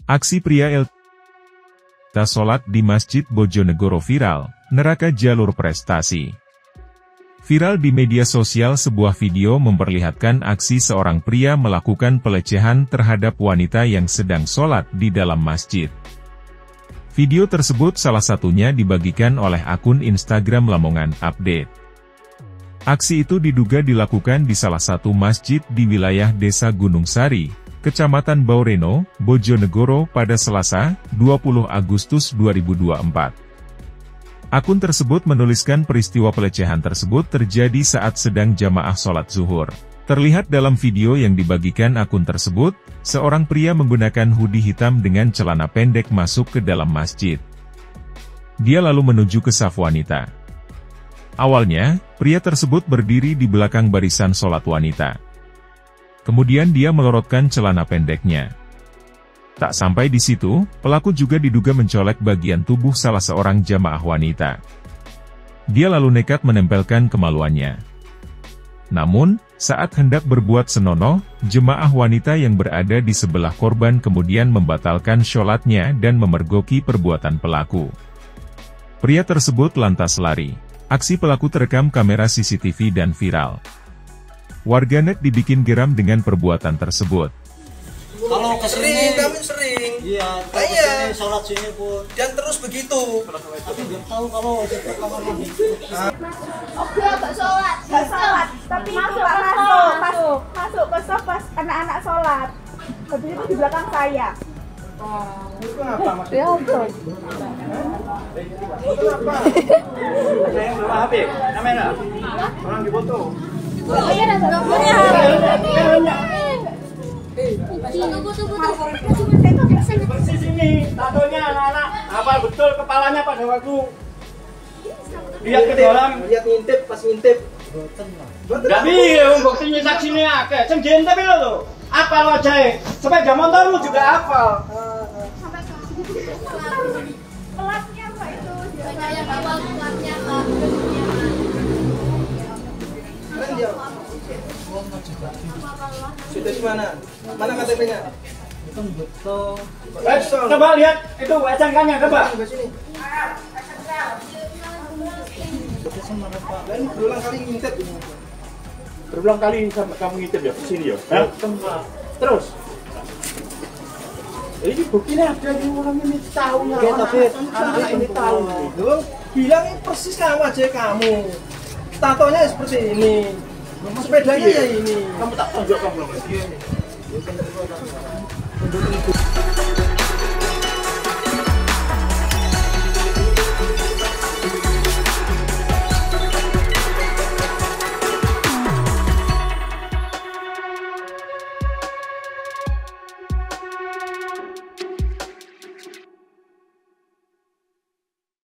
Aksi pria LTA sholat di Masjid Bojonegoro viral, neraka jalur prestasi. Viral di media sosial sebuah video memperlihatkan aksi seorang pria melakukan pelecehan terhadap wanita yang sedang sholat di dalam masjid. Video tersebut salah satunya dibagikan oleh akun Instagram Lamongan Update. Aksi itu diduga dilakukan di salah satu masjid di wilayah Desa Gunung Sari, Kecamatan Baureno, Bojonegoro pada Selasa, 20 Agustus 2024. Akun tersebut menuliskan peristiwa pelecehan tersebut terjadi saat sedang jamaah sholat zuhur. Terlihat dalam video yang dibagikan akun tersebut, seorang pria menggunakan hoodie hitam dengan celana pendek masuk ke dalam masjid. Dia lalu menuju ke saf wanita. Awalnya, pria tersebut berdiri di belakang barisan sholat wanita. Kemudian dia melorotkan celana pendeknya. Tak sampai di situ, pelaku juga diduga mencolek bagian tubuh salah seorang jamaah wanita. Dia lalu nekat menempelkan kemaluannya. Namun, saat hendak berbuat senonoh, jemaah wanita yang berada di sebelah korban kemudian membatalkan sholatnya dan memergoki perbuatan pelaku. Pria tersebut lantas lari. Aksi pelaku terekam kamera CCTV dan viral. Warganet dibikin geram dengan perbuatan tersebut. Kalau kesini kami sering. Iya, iya. Sholat sini pun. Dan terus begitu. Tapi nggak tahu kalau itu kamar mandi. Oke, nggak sholat, tapi masuk ke saf pas anak-anak sholat. Habis itu di belakang saya. Itu apa maksudnya? Ya betul. Itu apa? Ada yang bawa HP? Kamera? Orang di foto. Oh iya, ada nomornya. Bersih sini, tatonya anak-anak. Apa betul kepalanya pada waktu lihat ke dalam? Lihat ngintip, pas ngintip. Gak bisa, buktinya saksinya akeh. Sing diintip itu lho. Apal wajahnya. Sepeda motormu juga apal. Pelatnya Pak itu. Saya bawa pelatnya Pak. Sudah di mana? Mana KTP-nya? Itu betul. Coba lihat itu SNK-nya, coba. Dan berulang kali ngintip. Berulang kali kamu ngintip ya ke sini ya? Terus? Ini buktinya ada di orang ini tahu ya. Tapi anak ini tahu. Loh, bilang ini persis sama aja kamu. Tatonya seperti ini. Sepedanya ya ini. Kamu tak tunjuk kamu belum?